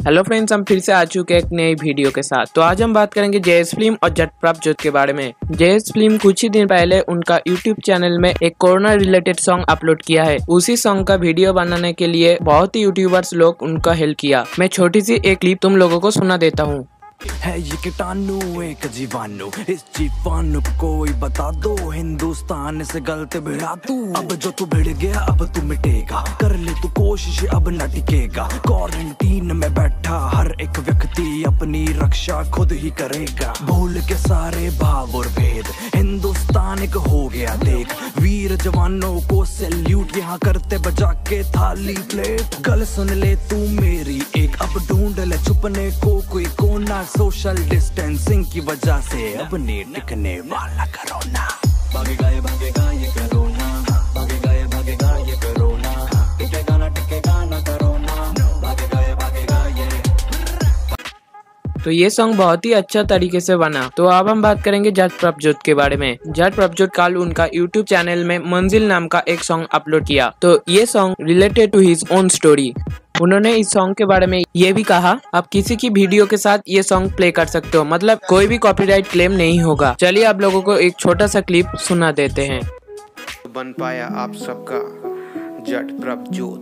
Hello friends, हम फिर से आ चुके हैं एक नई वीडियो के साथ। तो आज हम बात करेंगे जेएस फिल्म और जट प्रभजोत के बारे में। जेएस फिल्म कुछ ही दिन पहले उनका यूट्यूब चैनल में एक कोरोना रिलेटेड सॉन्ग अपलोड किया है। उसी सॉन्ग का वीडियो बनाने के लिए बहुत ही यूट्यूबर्स लोग उनका हेल्प किया। मैं छोटी सी एक क्लिप तुम लोगों को सुना देता हूँ। है ये कीटाणु एक जीवाणु, इस जीवाणु को कोई बता दो, हिंदुस्तान से गलत भिड़ा तू। अब जो तू भिड़ गया अब तू मिटेगा, कर ले तू कोशिश अब न टिकेगा। क्वारंटीन में बैठा हर एक व्यक्ति अपनी रक्षा खुद ही करेगा। भूल के सारे भाव और भेद, हिंदुस्तान एक हो गया देख। वीर जवानों को सैल्यूट यहाँ करते बजा के थाली प्लेट। गल सुन ले तू मेरी एक, अब ढूंढ ले छुपने को कोई कोना। सोशल डिस्टेंसिंग की वजह से अब नहीं टिकने वाला कोरोना। भागेगा ये कोरोना, भागेगा ये कोरोना, टिकेगा ना कोरोना, भागेगा ये। तो ये सॉन्ग बहुत ही अच्छा तरीके से बना। तो अब हम बात करेंगे जट प्रभजोत के बारे में। जट प्रभजोत कल उनका यूट्यूब चैनल में मंजिल नाम का एक सॉन्ग अपलोड किया। तो ये song related to his own story. उन्होंने इस सॉन्ग के बारे में ये भी कहा, आप किसी की वीडियो के साथ ये सॉन्ग प्ले कर सकते हो, मतलब कोई भी कॉपीराइट क्लेम नहीं होगा। चलिए आप लोगों को एक छोटा सा क्लिप सुना देते हैं। बन पाया आप सबका जट प्रभजोत।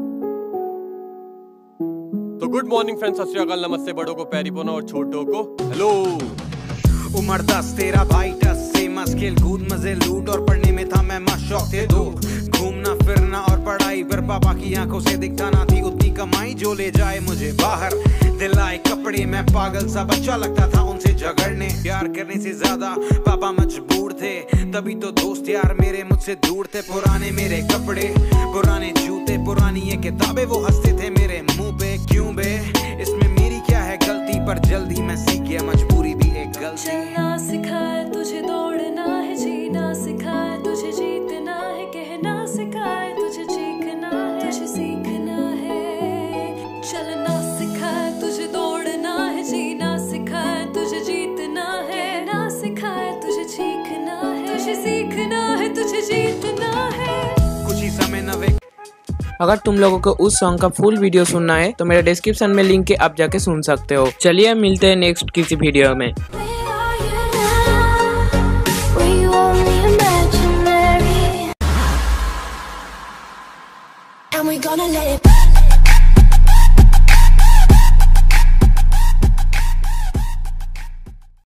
तो गुड मॉर्निंग फ्रेंड्स, सत श्री अकाल, नमस्ते। बड़ों को पैरी पोना और छोटों को हेलो। उम्र 10 तेरा भाई 10 से मस्किल कूद मजे लूट और पढ़ने में था मैं शौक थे दो। घूमना फिरना और पढ़ाई पर पापा की आंखों से दिखता ना थी उतनी कमाई जो ले जाए मुझे बाहर। दिलाए कपड़े मैं पागल सा बच्चा लगता था उनसे झगड़ने। प्यार करने से ज्यादा पापा मजबूर थे, तभी तो दोस्त यार मेरे मुझसे दूर थे। पुराने मेरे कपड़े, पुराने जूते, पुरानी ये किताबें, वो हंसते थे मेरे मुंह पे। क्यों बे, इसमें मेरी क्या है गलती, पर जल्दी मैं सीख गया मजबूरी भी एक गलती। चलना सिखाए तुझे दौड़ना है, जीना सिखाए तुझे जीतना है, कहना सिखाए तुझे चीखना है, तुझे सीखना है। चलना सिखाए तुझे दौड़ना है, जीना सिखाए तुझे जीतना है, कहना सिखाए तुझे चीखना है, तुझे सीखना है, तुझे जीतना है। कुछ ही समय नवे। अगर तुम लोगों को उस सॉन्ग का फुल वीडियो सुनना है तो मेरे डिस्क्रिप्शन में लिंक है, आप जाके सुन सकते हो। चलिए मिलते हैं नेक्स्ट किसी वीडियो में। And we're gonna let it